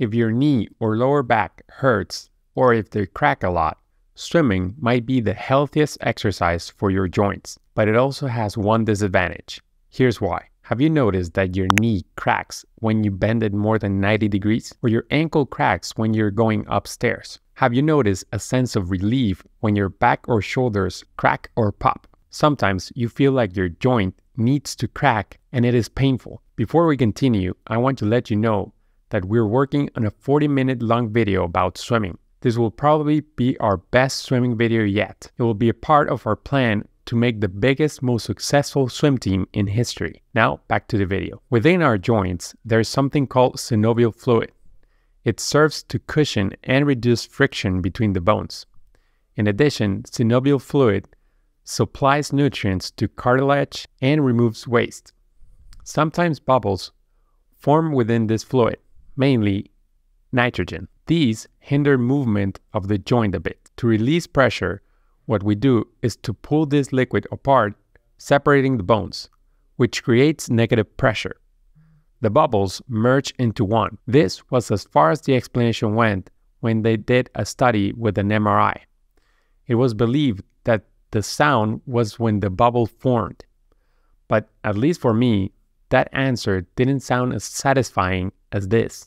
If your knee or lower back hurts or if they crack a lot, swimming might be the healthiest exercise for your joints, but it also has one disadvantage. Here's why. Have you noticed that your knee cracks when you bend it more than 90 degrees? Or your ankle cracks when you're going upstairs? Have you noticed a sense of relief when your back or shoulders crack or pop? Sometimes you feel like your joint needs to crack and it is painful. Before we continue, I want to let you know that we're working on a 40-minute long video about swimming. This will probably be our best swimming video yet. It will be a part of our plan to make the biggest, most successful swim team in history. Now, back to the video. Within our joints, there's something called synovial fluid. It serves to cushion and reduce friction between the bones. In addition, synovial fluid supplies nutrients to cartilage and removes waste. Sometimes bubbles form within this fluid, mainly nitrogen. These hinder movement of the joint a bit. To release pressure, what we do is to pull this liquid apart, separating the bones, which creates negative pressure. The bubbles merge into one. This was as far as the explanation went when they did a study with an MRI. It was believed that the sound was when the bubble formed. But at least for me, that answer didn't sound as satisfying as this.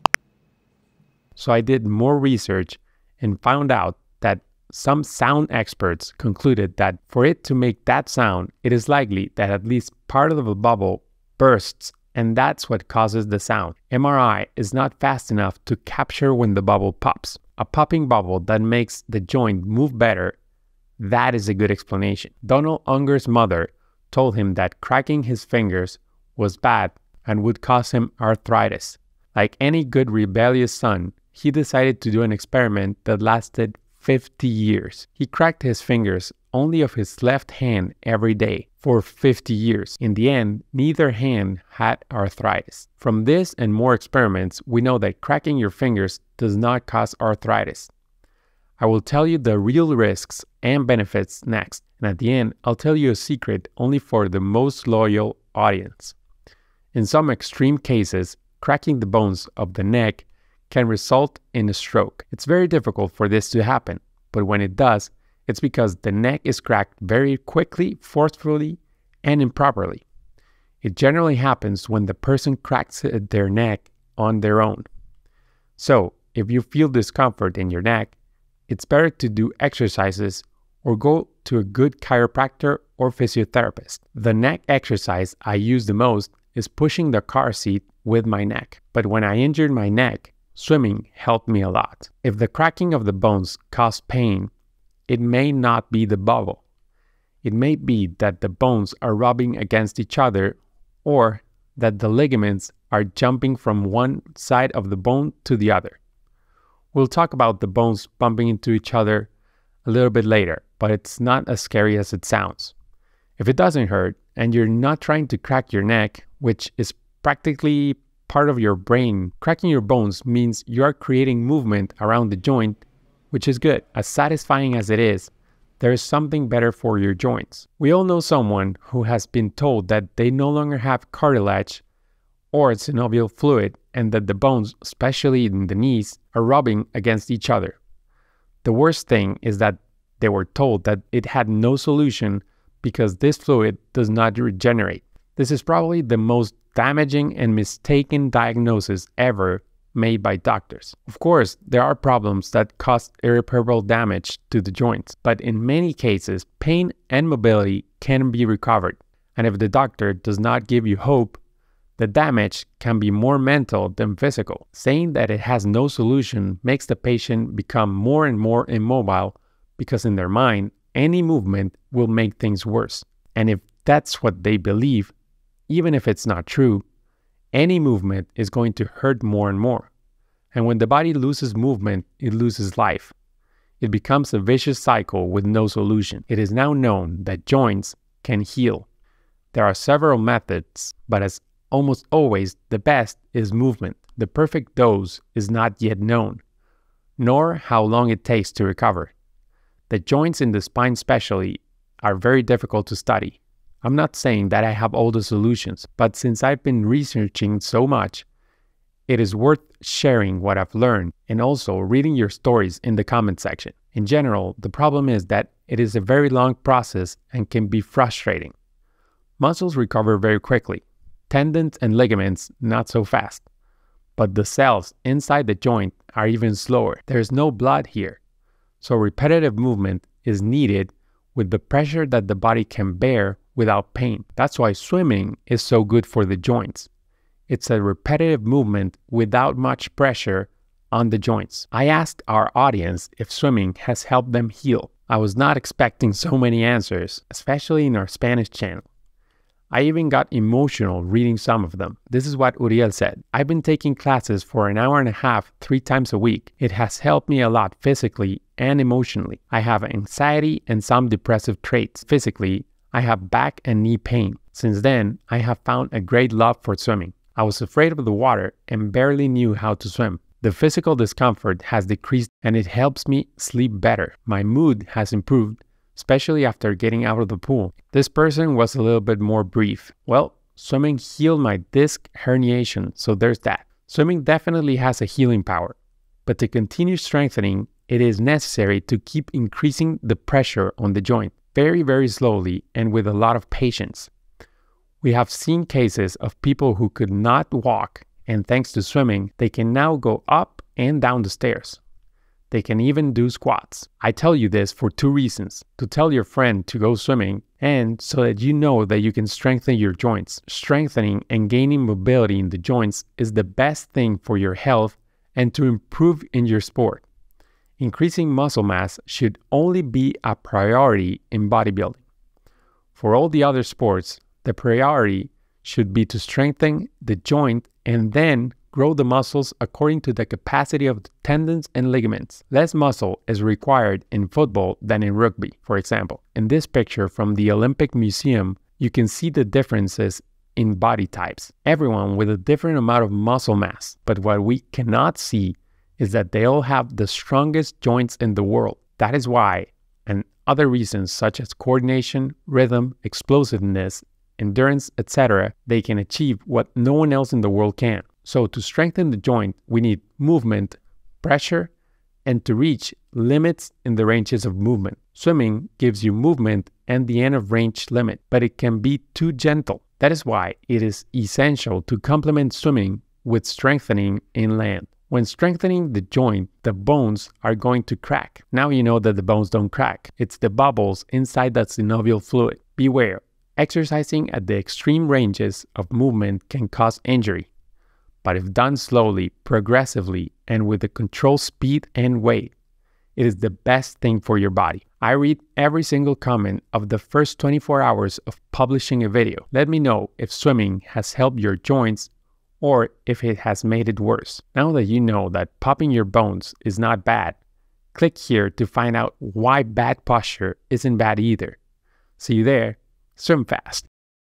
So I did more research and found out that some sound experts concluded that for it to make that sound, it is likely that at least part of the bubble bursts, and that's what causes the sound. MRI is not fast enough to capture when the bubble pops. A popping bubble that makes the joint move better, that is a good explanation. Donald Unger's mother told him that cracking his fingers was bad and would cause him arthritis. Like any good rebellious son, he decided to do an experiment that lasted 50 years. He cracked his fingers only of his left hand every day for 50 years. In the end, neither hand had arthritis. From this and more experiments, we know that cracking your fingers does not cause arthritis. I will tell you the real risks and benefits next, and at the end, I'll tell you a secret only for the most loyal audience. In some extreme cases, cracking the bones of the neck can result in a stroke. It's very difficult for this to happen, but when it does, it's because the neck is cracked very quickly, forcefully, and improperly. It generally happens when the person cracks their neck on their own. So, if you feel discomfort in your neck, it's better to do exercises or go to a good chiropractor or physiotherapist. The neck exercise I use the most is pushing the car seat with my neck. But when I injured my neck, swimming helped me a lot. If the cracking of the bones caused pain, it may not be the bubble. It may be that the bones are rubbing against each other or that the ligaments are jumping from one side of the bone to the other. We'll talk about the bones bumping into each other a little bit later, but it's not as scary as it sounds. If it doesn't hurt and you're not trying to crack your neck, which is practically part of your brain, cracking your bones means you are creating movement around the joint, which is good. As satisfying as it is, there is something better for your joints. We all know someone who has been told that they no longer have cartilage or synovial fluid and that the bones, especially in the knees, are rubbing against each other. The worst thing is that they were told that it had no solution because this fluid does not regenerate. This is probably the most damaging and mistaken diagnosis ever made by doctors. Of course, there are problems that cause irreparable damage to the joints, but in many cases, pain and mobility can be recovered. And if the doctor does not give you hope, the damage can be more mental than physical. Saying that it has no solution makes the patient become more and more immobile because in their mind, any movement will make things worse. And if that's what they believe, even if it's not true, any movement is going to hurt more and more. And when the body loses movement, it loses life. It becomes a vicious cycle with no solution. It is now known that joints can heal. There are several methods, but as almost always, the best is movement. The perfect dose is not yet known, nor how long it takes to recover. The joints in the spine especially are very difficult to study. I'm not saying that I have all the solutions, but since I've been researching so much, It is worth sharing what I've learned and also reading your stories in the comment section. In general, the problem is that it is a very long process and can be frustrating. Muscles recover very quickly, tendons and ligaments not so fast. But the cells inside the joint are even slower. There is no blood here. So repetitive movement is needed with the pressure that the body can bear without pain. That's why swimming is so good for the joints. It's a repetitive movement without much pressure on the joints. I asked our audience if swimming has helped them heal. I was not expecting so many answers, especially in our Spanish channel. I even got emotional reading some of them. This is what Uriel said. I've been taking classes for an hour and a half, 3 times a week. It has helped me a lot physically and emotionally. I have anxiety and some depressive traits. Physically, I have back and knee pain. Since then, I have found a great love for swimming. I was afraid of the water and barely knew how to swim. The physical discomfort has decreased and it helps me sleep better. My mood has improved, especially after getting out of the pool. This person was a little bit more brief. Well, swimming healed my disc herniation, so there's that. Swimming definitely has a healing power, but to continue strengthening, it is necessary to keep increasing the pressure on the joint, very, very slowly and with a lot of patience. We have seen cases of people who could not walk, and thanks to swimming, they can now go up and down the stairs. They can even do squats. I tell you this for 2 reasons: to tell your friend to go swimming and so that you know that you can strengthen your joints. Strengthening and gaining mobility in the joints is the best thing for your health and to improve in your sport. Increasing muscle mass should only be a priority in bodybuilding. For all the other sports, the priority should be to strengthen the joint and then grow the muscles according to the capacity of the tendons and ligaments. Less muscle is required in football than in rugby, for example. In this picture from the Olympic Museum, you can see the differences in body types. Everyone with a different amount of muscle mass, but what we cannot see is that they all have the strongest joints in the world. That is why, and other reasons such as coordination, rhythm, explosiveness, endurance, etc., they can achieve what no one else in the world can. So to strengthen the joint, we need movement, pressure, and to reach limits in the ranges of movement. Swimming gives you movement and the end of range limit, but it can be too gentle. That is why it is essential to complement swimming with strengthening inland. When strengthening the joint, the bones are going to crack. Now you know that the bones don't crack. It's the bubbles inside that synovial fluid. Beware, exercising at the extreme ranges of movement can cause injury. But if done slowly, progressively, and with the controlled speed and weight, it is the best thing for your body. I read every single comment of the first 24 hours of publishing a video. Let me know if swimming has helped your joints or if it has made it worse. Now that you know that popping your bones is not bad, click here to find out why bad posture isn't bad either. See you there. Swim fast.